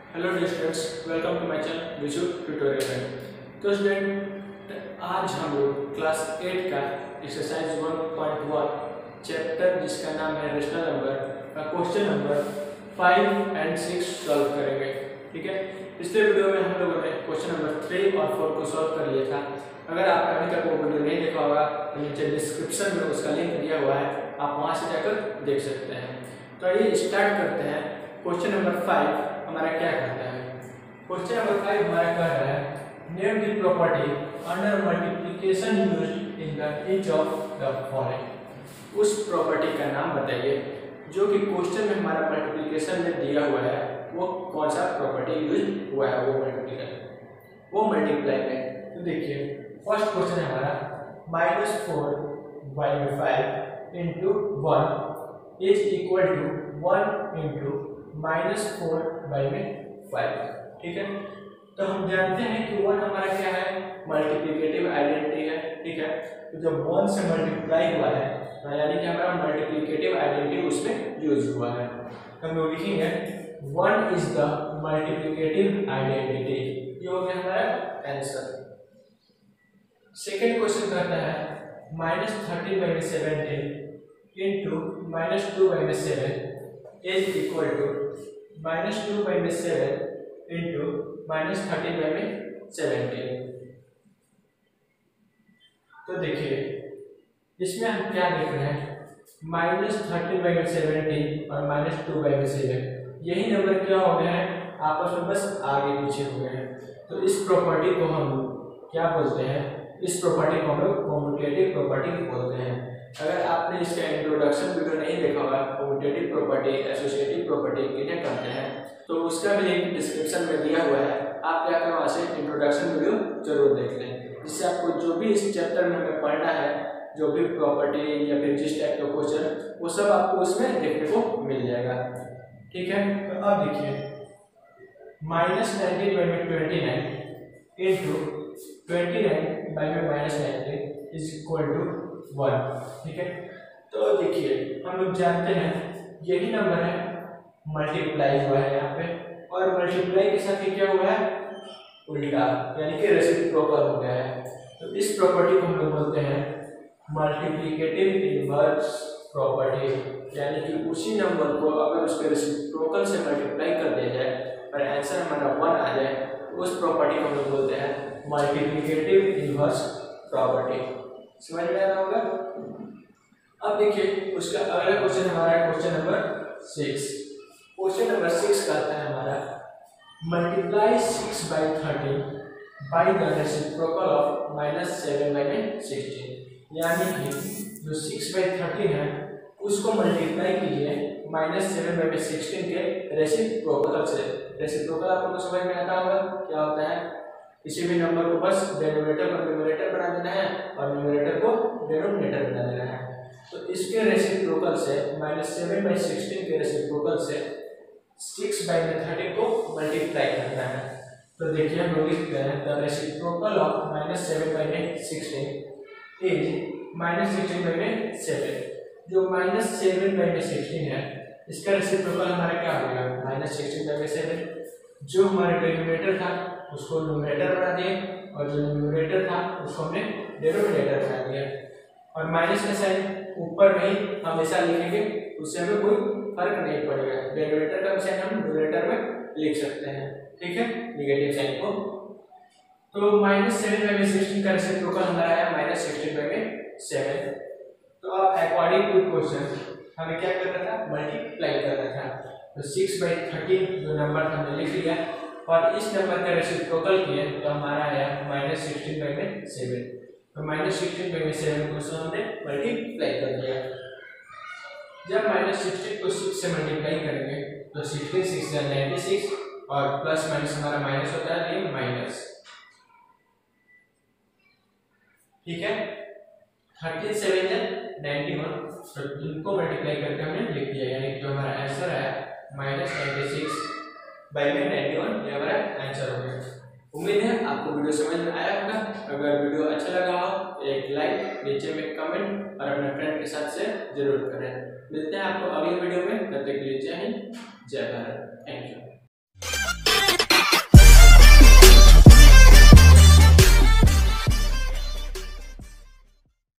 Hello dear students, welcome to my channel Vishu tutorial. तो student, आज हम लोग क्लास 8 का एक्सरसाइज 1.1 चैप्टर जिसका नाम है रेशनल नंबर का क्वेश्चन नंबर 5 और 6 सॉल्व करेंगे। ठीक है, पिछले वीडियो में हम लोगों ने क्वेश्चन नंबर 3 और 4 को सॉल्व कर लिया था। अगर आपने अभी तक वो वीडियो नहीं देखा होगा तो नीचे डिस्क्रिप्शन में उसका लिंक दिया हुआ है, आप वहाँ से जाकर देख सकते हैं। तो आइए स्टार्ट करते हैं। क्वेश्चन नंबर 5 हमारा क्या कहता है? क्वेश्चन नंबर 5 हमारा कह रहा है name the property under multiplication used in the each of the following. उस प्रॉपर्टी का नाम बताइए जो कि क्वेश्चन में हमारा मल्टीप्लिकेशन में दिया हुआ है, वो कौन सा प्रॉपर्टी यूज हुआ है वो मल्टीप्लाई में। तो देखिए, फर्स्ट क्वेश्चन है हमारा -4/5 into 1 is equal to 1 into -4/5। ठीक है, तो हम जानते हैं कि 1 हमारा क्या है, मल्टीप्लिकेटिव आइडेंटिटी है। ठीक है, तो जब 1 से मल्टीप्लाई हुआ है तो यानी कि हमारा मल्टीप्लिकेटिव आइडेंटिटी उसमें यूज हुआ है। तो हम लोग लिखेंगे 1 इज द मल्टीप्लिकेटिव आइडेंटिटी। ये हो गया हमारा आंसर। सेकेंड क्वेश्चन कहता है -13/17 into -2/7 is equal to -2/7 into -13/17। तो देखिए, इसमें हम क्या देख रहे हैं, -13/17 और -2/7 यही नंबर क्या हो गए हैं, आपस में बस आगे पीछे हो गए हैं। तो इस प्रॉपर्टी को हम क्या बोलते हैं, इस प्रॉपर्टी को हम लोग कम्यूटेटिव प्रॉपर्टी बोलते हैं। अगर आपने इसका इंट्रोडक्शन वीडियो नहीं देखा होगा, कम्यूटेटिव प्रॉपर्टी एसोसिएटिव प्रॉपर्टी किन्हें कहते हैं, तो उसका भी लिंक डिस्क्रिप्शन में दिया हुआ है। आप क्या करें, वहाँ से इंट्रोडक्शन वीडियो जरूर देख लें, जिससे आपको जो भी इस चैप्टर में हमें पढ़ना है, जो भी प्रॉपर्टी या फिर जिस टाइप का क्वेश्चन, वो सब आपको उसमें देखने को मिल जाएगा। ठीक है, तो अब देखिए -19/29 इंटू 29/-19 इज इक्वल टू 1। ठीक है, तो देखिए हम लोग जानते हैं यही नंबर है, मल्टीप्लाई हुआ है यहाँ पे, और मल्टीप्लाई के साथ ही क्या हुआ है, उल्टा, यानी कि रेसिप्रोकल हो गया है। तो इस प्रॉपर्टी को हम लोग बोलते हैं मल्टीप्लिकेटिव इनवर्स प्रॉपर्टी, यानी कि उसी नंबर को अगर उसके रेसिप्रोकल से मल्टीप्लाई कर दिया जाए और आंसर हमारा 1 आ जाए, उस प्रॉपर्टी को हम लोग बोलते हैं मल्टीप्लिकेटिव इनवर्स प्रॉपर्टी। समझ में आ रहा होगा? अब देखिए उसका अगला क्वेश्चन हमारा है क्वेश्चन नंबर 6। क्वेश्चन नंबर 6 कहता है हमारा multiply 6/13 by the reciprocal of -7/16। यानी कि जो 6/13 है उसको मल्टीप्लाई कीजिए -7/16 के रेसिप्रोकल से। रेसिप्रोकल आपको तो समझ में आता होगा क्या होता है, किसी भी नंबर को बस डेनोमिनेटर को न्यूमरेटर बना देना है और न्यूमरेटर को डेनोमिनेटर बना देना है। तो इसके रेसिप्रोकल से -7/16 के रेसिप्रोकल से 6/13 को मल्टीप्लाई करना है। तो देखिए हम लोग लिखते हैं द रेसिप्रोकल ऑफ -7/16 इज -16/7। जो -7/16 है इसका रेसिप्रोकल हमारा क्या हो गया, -16/7। जो हमारा डिनोमिनेटर था उसको न्यूमरेटर बना दिए और जो न्यूमरेटर था उसको हमने डिनोमिनेटर बना दिया, और माइनस का साइन ऊपर में ही हमेशा लिखेंगे, उससे हमें कोई फर्क नहीं पड़ेगा। डिनोमिनेटर का साइन हम न्यूमरेटर में लिख सकते हैं। ठीक है, नेगेटिव साइन को। तो -7/16 का रेसिप्रोकल हमारा आया -16/7। तो अब अकॉर्डिंग टू क्वेश्चन हमें क्या करना था, मल्टीप्लाई करना था। तो 6/13 जो नंबर हमने लिख लिया और इस नंबर का रेसिप्रोकल किए तो हमारा आया -16/7। तो -16/7 को हमने मल्टीप्लाई कर दिया। जब -16 को 6 से मल्टीप्लाई करेंगे तो 16 6 या 96 और प्लस माइनस हमारा माइनस होता है, ये माइनस। ठीक है, 13 7 या 91, तो इनको मल्टीप्लाई करके हमने लिख दिया, यानी जो हमारा आंसर है -96/91, ये हमारा आंसर हो गया। उम्मीद है आपको वीडियो समझ में आया होगा। अगर वीडियो अच्छा लगा हो तो एक लाइक, नीचे में कमेंट और अपने फ्रेंड के साथ शेयर जरूर करें। मिलते हैं आपको अगले वीडियो में, तब तक के लिए जय हिंद, जय भारत, थैंक यू।